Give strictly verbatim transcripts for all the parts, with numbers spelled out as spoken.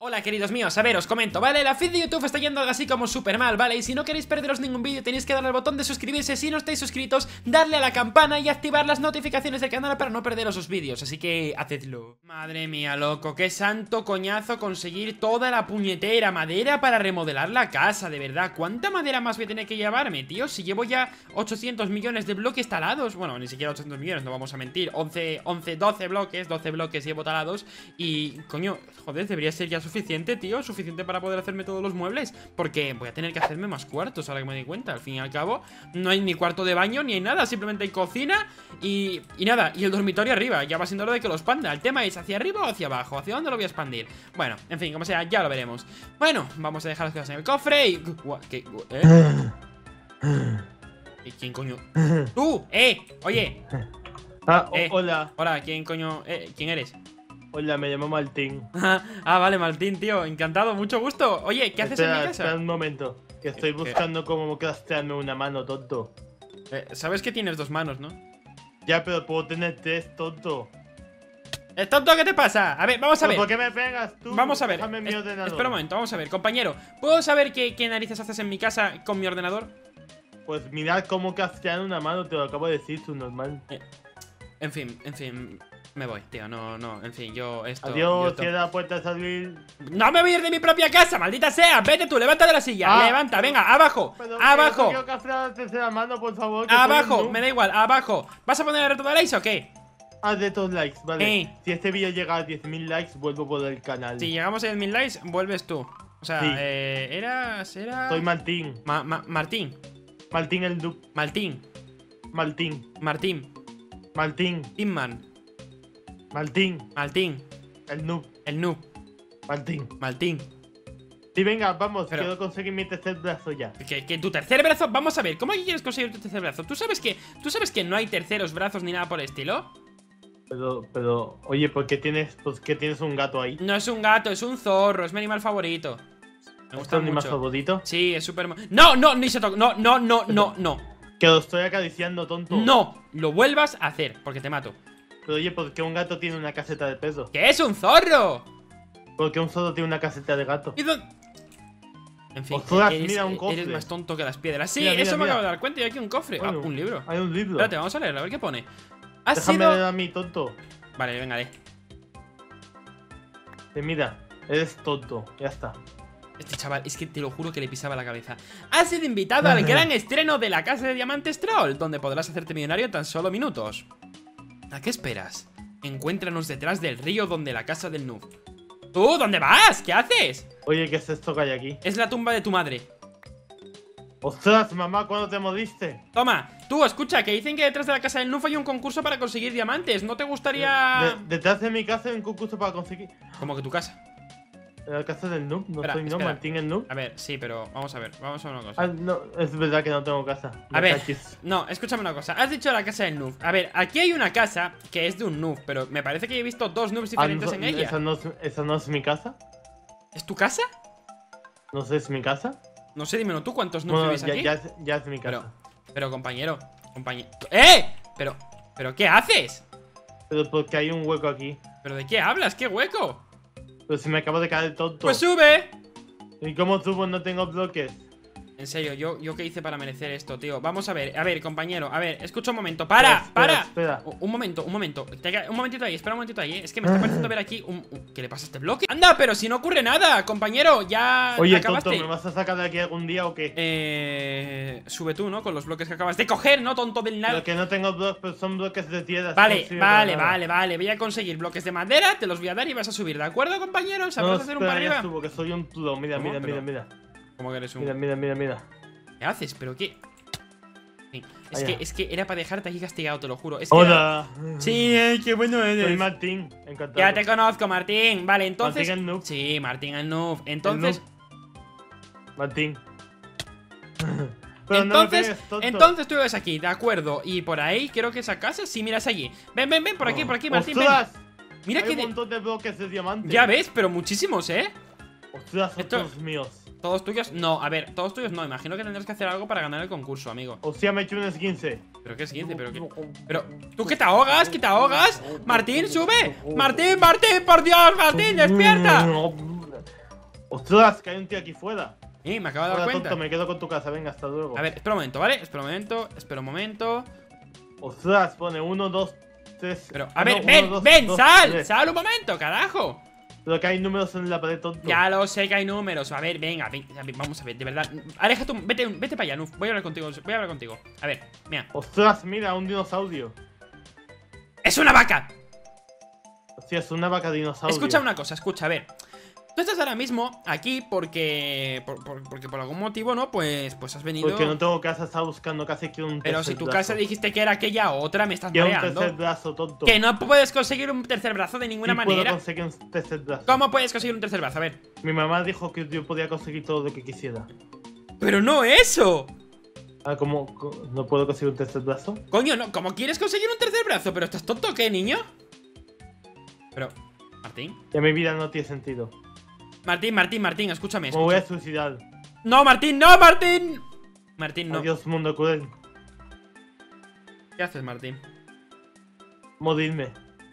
Hola queridos míos, a ver, os comento, ¿vale? La feed de YouTube está yendo algo así como súper mal, ¿vale? Y si no queréis perderos ningún vídeo tenéis que darle al botón de suscribirse si no estáis suscritos, darle a la campana y activar las notificaciones del canal para no perderos los vídeos, así que hacedlo. Madre mía, loco, qué santo coñazo conseguir toda la puñetera madera para remodelar la casa, de verdad. ¿Cuánta madera más voy a tener que llevarme, tío? Si llevo ya ochocientos millones de bloques talados, bueno, ni siquiera ochocientos millones, no vamos a mentir, once, once, doce bloques, doce bloques llevo talados y, coño, joder, debería ser ya suficiente, tío, suficiente para poder hacerme todos los muebles, porque voy a tener que hacerme más cuartos ahora que me doy cuenta. Al fin y al cabo no hay ni cuarto de baño ni hay nada, simplemente hay cocina y, y nada, y el dormitorio arriba. Ya va siendo hora de que lo expanda. El tema es hacia arriba o hacia abajo, hacia dónde lo voy a expandir. Bueno, en fin, como sea, ya lo veremos. Bueno, vamos a dejar las cosas en el cofre y... ¿Qué? ¿Eh? ¿Y quién coño? ¡Tú! ¡Eh! Oye. Ah, eh, hola. Hola, ¿quién coño? Eh, ¿Quién eres? Hola, me llamo Martín. Ah, vale, Martín, tío, encantado, mucho gusto. Oye, ¿qué haces espera, en mi casa? Espera un momento, que estoy ¿Qué? buscando cómo craftearme una mano, tonto. Eh, Sabes que tienes dos manos, ¿no? Ya, pero puedo tener tres, tonto. ¿Es tonto? ¿Qué te pasa? A ver, vamos a ver. ¿Por qué me pegas tú? Vamos a ver. Déjame mi Es- ordenador. espera un momento, vamos a ver, compañero. ¿Puedo saber qué, qué narices haces en mi casa con mi ordenador? Pues mirad cómo craftear una mano, te lo acabo de decir, tú normal. Eh, en fin, en fin. Me voy, tío, no, no, en fin, yo esto... yo Adiós, esto- cierra la puerta, salir. ¡No me voy a ir de mi propia casa, maldita sea! ¡Vete tú, levanta de la silla! Ah. ¡Levanta, venga, abajo! Pero, ¡Abajo! pero quiero craftear la tercera mano, por favor. que soy ¡Abajo! un noob. Me da igual, abajo. ¿Vas a poner el reto de likes o qué? Haz de todos likes, vale. Eh. Si este vídeo llega a diez mil likes, vuelvo por el canal. Si llegamos a diez mil likes, vuelves tú. O sea, Sí. eh, eras... Era... Soy Martín. Ma- Ma- Martín. Martín el noob. Martín. Martín. Martín. Martín. Timman. Martín. Martín. El noob. El noob. Martín. Martín. Sí, venga, vamos, Pero- quiero conseguir mi tercer brazo ya. ¿Que, que tu tercer brazo? Vamos a ver, ¿cómo quieres conseguir tu tercer brazo? ¿Tú sabes que, ¿Tú sabes que no hay terceros brazos ni nada por el estilo? Pero, pero, oye, ¿por qué tienes, pues, ¿qué tienes un gato ahí? No es un gato, es un zorro, es mi animal favorito. Me ¿Es gusta tu animal mucho. favorito? Sí, es súper... mo- ¡No, no, ni se toca! No, no, no, no, no. Que lo estoy acariciando, tonto. No, lo vuelvas a hacer, porque te mato. Pero oye, ¿por qué un gato tiene una caseta de peso? ¡Que es un zorro! ¿Por qué un zorro tiene una caseta de gato? ¿Y dónde? En fin, Ostras, eres, mira, un eres cofre. más tonto que las piedras. Sí, Mira, mira, eso me mira. acabo de dar cuenta. Y aquí un cofre. Bueno, Ah, un libro. Hay un libro. Espérate, vamos a leerlo, a ver qué pone. Ha Déjame sido... leer a mí, tonto. Vale, venga, lee. Eh, mira, eres tonto, ya está. Este chaval, es que te lo juro que le pisaba la cabeza. Has sido invitado al gran estreno de la Casa de Diamantes Troll, donde podrás hacerte millonario en tan solo minutos. ¿A qué esperas? Encuéntranos detrás del río donde la casa del noob. ¿Tú? ¿Dónde vas? ¿Qué haces? Oye, ¿qué es esto que hay aquí? Es la tumba de tu madre. ¡Ostras, mamá! ¿Cuándo te moriste? Toma, tú, escucha, que dicen que detrás de la casa del noob hay un concurso para conseguir diamantes. ¿No te gustaría...? De- detrás de mi casa hay un concurso para conseguir... Como que tu casa. ¿En la casa del noob? No Espera, soy no, espera. Martín el noob. A ver, sí, pero vamos a ver, vamos a ver una cosa. Ah, no, es verdad que no tengo casa. A Me ver, cachis. no, escúchame una cosa. Has dicho la casa del noob. A ver, aquí hay una casa que es de un noob, pero me parece que he visto dos noobs Ah, diferentes no, en ella. ¿esa no, es, ¿Esa no es mi casa? ¿Es tu casa? ¿No sé, es mi casa? No sé, dímelo tú, ¿cuántos noobs Bueno, vivís ya, aquí? ya, es, ya es mi Pero, casa. pero compañero, compañero... ¡Eh! Pero, pero, ¿qué haces? Pero porque hay un hueco aquí. ¿Pero de qué hablas? ¿Qué hueco? Pero si me acabo de caer tonto. ¡Pues sube! ¿Y cómo subo? No tengo bloques. En serio, ¿yo, ¿yo qué hice para merecer esto, tío? Vamos a ver, a ver, compañero, a ver, escucha un momento. ¡Para! Espera, ¡Para! espera. Un un momento, un momento. Te queda- Un momentito ahí, espera un momentito ahí, ¿eh? Es que me está pareciendo ver aquí un, un- ¿Qué le pasa a este bloque? ¡Anda! Pero si no ocurre nada, compañero, ya Oye, acabaste. tonto, ¿me vas a sacar de aquí algún día o qué? Eh... Sube tú, ¿no? Con los bloques que acabas de coger, ¿no? Tonto del nada. Lo que no tengo bloques, pero son bloques de tierra. Vale, no sirve para vale, nada. vale, vale. Voy a conseguir bloques de madera, te los voy a dar y vas a subir, ¿de acuerdo, compañero? ¿Sabrás No, hacer un espera, para ya arriba? subo, que soy un tudo. Mira, ¿Cómo? mira, mira, Pero- mira. ¿Cómo que eres un...? Mira, mira, mira, mira. ¿Qué haces? ¿Pero qué? Sí, Es Allá. que, es que era para dejarte aquí castigado, te lo juro. Es que era- Hola. Sí, ay, qué bueno Soy eres. Martín, encantado. Ya te conozco, Martín. Vale, entonces... Martín el noob. Sí, Martín el noob. Entonces... Martín. Pero no me entonces, pegues, tonto. entonces tú ves aquí, de acuerdo. Y por ahí, creo que esa casa, sí, miras allí. Ven, ven, ven, por aquí, por aquí, Martín, ven. ¡Ostras! Mira Hay que... un de- montón de bloques de diamante. Ya ves, pero muchísimos, ¿eh? ¡Ostras, son Esto- todos míos! ¿Todos tuyos? No, a ver, todos tuyos no. Imagino que tendrás que hacer algo para ganar el concurso, amigo. Hostia, me he hecho un esguince. ¿Pero qué es quince? ¿Pero qué? Pero, ¿tú que te ahogas? ¿Que te ahogas? Martín, sube. Martín, Martín, por Dios, Martín, despierta. ¡Ostras! Que hay un tío aquí fuera. Sí, me acabo de dar Hola, cuenta. tonto, me quedo con tu casa. Venga, hasta luego. A ver, espera un momento, ¿vale? Espera un momento, espera un momento. ¡Ostras! Pone uno, dos, tres. Pero, a no, ver, uno, ven, dos, ven, dos, sal, tres. sal un momento, carajo. Pero que hay números en la pared, tonto. Ya lo sé que hay números. A ver, venga, ven, vamos a ver, de verdad. Aleja tú, vete, vete para allá, Nuf. Voy a hablar contigo, voy a hablar contigo. A ver, mira. ¡Ostras! Mira, un dinosaurio. ¡Es una vaca! Hostia, es una vaca dinosaurio. Escucha una cosa, escucha, a ver. Tú estás ahora mismo aquí porque por, por- porque por algún motivo, ¿no? Pues, pues has venido. Porque no tengo casa, estaba buscando casa y quiero un Pero tercer si tu brazo. casa dijiste que era aquella otra, me estás Quiero un mareando. tercer brazo, tonto. Que no puedes conseguir un tercer brazo de ninguna Sí puedo manera. conseguir un tercer brazo. ¿Cómo puedes conseguir un tercer brazo? A ver. Mi mamá dijo que yo podía conseguir todo lo que quisiera. Pero no eso. Ah, ¿cómo? co- ¿No puedo conseguir un tercer brazo? Coño, no, ¿cómo quieres conseguir un tercer brazo? ¿Pero estás tonto o qué, niño? Pero, Martín. Ya mi vida no tiene sentido. Martín, Martín, Martín, escúchame. Me voy a escúchame. suicidar. No, Martín, no, Martín. Martín, no. Adiós, mundo cruel. ¿Qué haces, Martín? Morirme.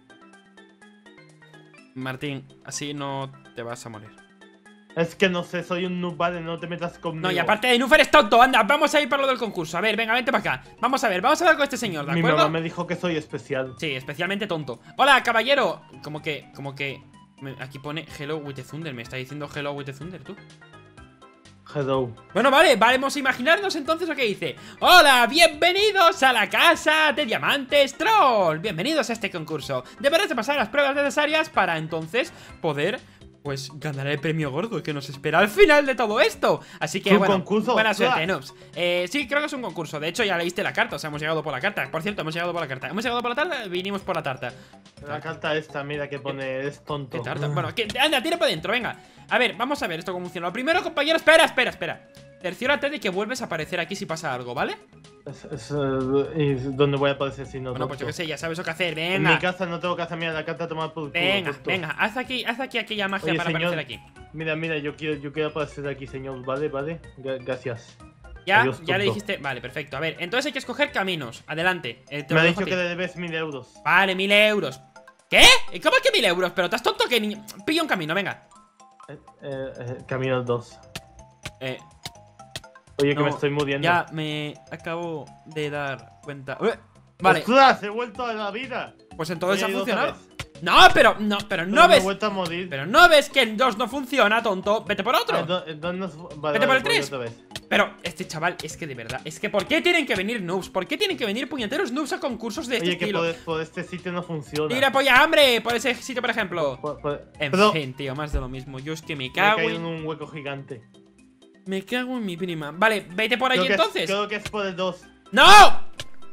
Martín, así no te vas a morir. Es que no sé, soy un noob, vale, no te metas conmigo. No, y aparte de Nuf eres tonto, anda, vamos a ir para lo del concurso. A ver, venga, vente para acá. Vamos a ver, vamos a hablar con este señor, ¿de Mi acuerdo? mamá me dijo que soy especial. Sí, especialmente tonto. Hola, caballero. Como que, como que me- aquí pone Hello with the Thunder. Me está diciendo Hello with the Thunder, tú. Hello. Bueno, vale, vamos a imaginarnos entonces lo que dice. Hola, bienvenidos a la casa de Diamantes Troll. Bienvenidos a este concurso. Deberás de pasar las pruebas necesarias para entonces poder, pues, ganar el premio gordo que nos espera al final de todo esto. Así que, ¿Es un bueno, concurso? buena ¡Ostras! suerte, noobs. Eh, sí, creo que es un concurso. De hecho, ya leíste la carta, o sea, hemos llegado por la carta. Por cierto, hemos llegado por la carta. Hemos llegado por la tarta, vinimos por la tarta. La carta esta, mira que pone, es tonto. ¿Qué tarta? Bueno, que, anda, tira para adentro, venga. A ver, vamos a ver esto cómo funciona. Lo primero, compañero, espera, espera, espera. Cerciórate de que vuelves a aparecer aquí si pasa algo, ¿vale? Es, es, eh, ¿y dónde voy a aparecer si no? Bueno, pues yo tonto? qué sé, ya sabes lo que hacer, En mi venga. casa no tengo casa, mira la carta tomada por el culo, Venga, tonto. venga, haz aquí, haz aquí aquella magia Oye, para señor. aparecer aquí. Mira, mira, yo quiero, yo quiero aparecer aquí, señor, vale, vale. Gra- Gracias. Ya, Adiós, ya le tonto. dijiste, vale, perfecto. A ver, entonces hay que escoger caminos. Adelante. eh, te Me lo ha dejo dicho a ti. que le debes mil euros. Vale, mil euros. ¿Qué? ¿Cómo que mil euros? Pero estás tonto que niño. Pilla un camino, venga. Eh, eh, eh, camino dos. Eh, Oye, que no, me estoy muriendo. ya me acabo de dar cuenta. Ué, vale, ¡Ostras! He vuelto a la vida. pues entonces ha Oye, he ido otra funcionado. vez. No, pero, no, pero no Pero me he ves. vuelto a morir. Pero no ves que el dos no funciona, tonto. Vete por Ah, otro. do- eh, ¿dónde nos- vale, Vete por vale, el voy tres. otra vez. Pero este chaval, es que de verdad, es que ¿por qué tienen que venir noobs? ¿Por qué tienen que venir puñeteros noobs a concursos de este Oye, que estilo? por, por este sitio no funciona. Tira polla hambre por ese sitio, por ejemplo. Por- por- En pero fin, tío, más de lo mismo. Yo es que me me he cago caído en en... un hueco gigante. Me cago en mi prima. Vale, vete por allí Creo que es- entonces. creo que es por el dos. ¡No!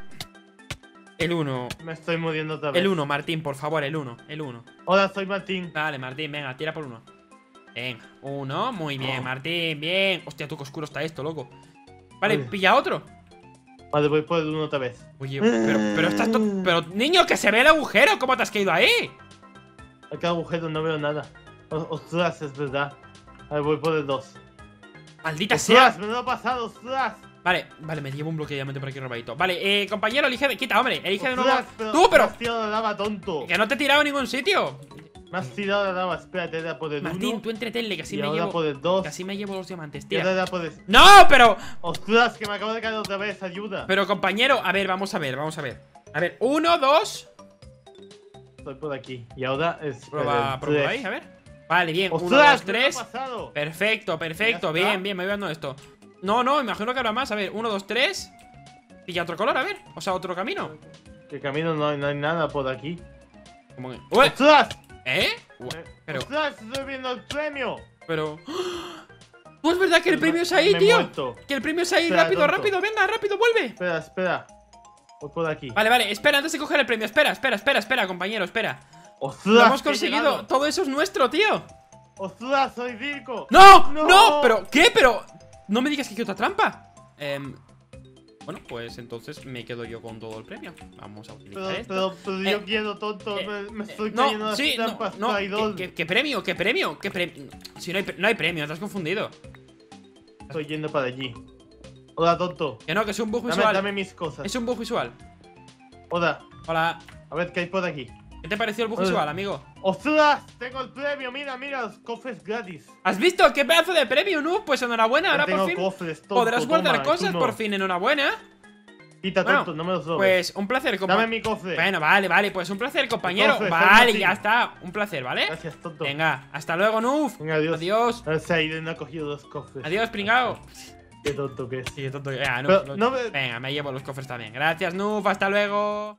El uno. Me estoy muriendo otra vez. El uno, Martín, por favor, el uno. El uno. Hola, soy Martín. Vale, Martín, venga, tira por uno. Venga, uno, muy bien, Oh. Martín, bien. Hostia, tú qué oscuro está esto, loco. Vale, Oye. pilla otro. Vale, voy por el uno otra vez. Oye, pero, pero estás to- Pero, niño, que se ve el agujero. ¿Cómo te has caído ahí? Acá agujero, no veo nada. O- Ostras, es verdad. A ver, voy por el dos. Maldita sea. Ostras, me lo he pasado, ostras. Vale, vale, me llevo un bloque de diamante por aquí robadito. Vale, eh, compañero, elige de... Quita, hombre, elige de nuevo. Ostras, pero Tú, pero... Me has tirado la lava, tonto. Que no te he tirado a ningún sitio. Me has tirado la lava, espérate, era por el Martín, uno. tú entretenle, que así Y me ahora llevo... por el dos. Que así me llevo los diamantes, Y ahora tira. era por el... ¡No, pero... Ostras, que me acabo de caer otra vez, ayuda. Pero, compañero, a ver, vamos a ver, vamos a ver. A ver, uno, dos... Estoy por aquí. Y ahora es. Prueba, el prueba tres. ahí, a ver. Vale, bien, uno, ¡Ostras! dos, me lo he tres. pasado. Perfecto, perfecto, Ya está. bien, bien, me voy dando esto. No, no, imagino que habrá más. A ver, uno, dos, tres. Pilla otro color, a ver. O sea, otro camino. Que camino no hay, no hay nada por aquí. Como que... ¡Ué! ¡Ostras! ¿Eh? Ua, Eh, Pero, ¡Ostras! Estoy viendo el premio. pero... ¿Tú es verdad que el premio es ahí, Me he tío? muerto. Que el premio es ahí, Espera, rápido, tonto. rápido, venga, rápido, vuelve. Espera, espera. Voy por aquí. Vale, vale, espera, antes de coger el premio, espera, espera, espera, espera, compañero, espera. ¡Ostras! Lo hemos que he conseguido, llegado! todo eso es nuestro, tío. ¡Ostras! ¡Soy Dirko! ¡No! ¡No! ¡No! ¿Pero qué? Pero... No me digas que hay otra trampa. Em... Bueno, pues entonces me quedo yo con todo el premio. Vamos a utilizar Pero, esto. pero, pero Eh, yo quiero, tonto. eh, me, me estoy Eh, no, cayendo en las sí, no, trampas, no, traidor. ¿qué, qué, qué premio? ¿Qué premio? ¿Qué premio? Si no hay, pre- no hay premio, te has confundido. Estoy yendo para allí. Hola, tonto. Que no, que es un bug Dame, visual. dame mis cosas. Es un bug visual. Hola. Hola. A ver, ¿qué hay por aquí? ¿Qué te pareció el bug visual, amigo? ¡Ostras! Tengo el premio, mira, mira, los cofres gratis. ¿Has visto? ¡Qué pedazo de premio, Noob! Pues enhorabuena, ahora tengo por fin cofres, tonto, podrás guardar toma, cosas, tú no. por fin, enhorabuena. Quita, Bueno, tonto, no me los robes. Pues un placer, compañero. Dame mi cofre. Bueno, vale, vale, pues un placer, compañero. cofre, Vale, soy ya Martín. está, un placer, ¿vale? Gracias, tonto. Venga, hasta luego, Noob. Venga, adiós. Adiós. A ver si Aiden ha cogido dos cofres. Adiós, pringao. Qué tonto que es. Sí, tonto. Venga, Pero Noob, no me- Venga, me llevo los cofres también. Gracias, Noob, hasta luego.